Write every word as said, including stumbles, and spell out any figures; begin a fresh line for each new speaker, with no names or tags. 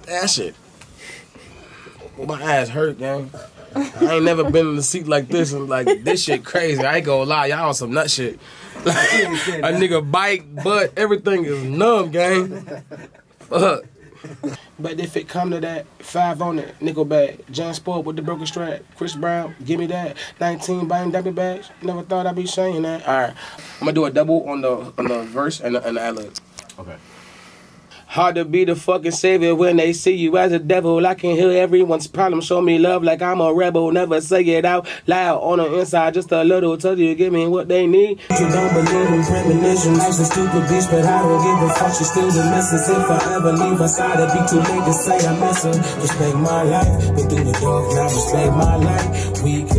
That shit. My ass hurt, gang. I ain't never been in a seat like this, and like this shit crazy. I ain't gonna lie, y'all on some nut shit. Like, a nigga bike, butt, everything is numb, gang. Fuck. But if it come to that, five on it, nickel bag, Jan Sport with the broken strap, Chris Brown, give me that, nineteen buying dummy bags. Never thought I'd be saying that. All right, I'm gonna do a double on the on the verse and the, and the ad-lib. Okay. Hard to be the fucking savior when they see you as a devil. I can hear everyone's problem. Show me love like I'm a rebel. Never say it out loud on the inside. Just a little touch you give me what they need. You don't believe in premonitions. Life's a stupid bitch, but I don't give a fuck. She's still the missus. If I ever leave her side, it'd be too late to say I miss her. Respect my life. Been through the dark, now respect my life. We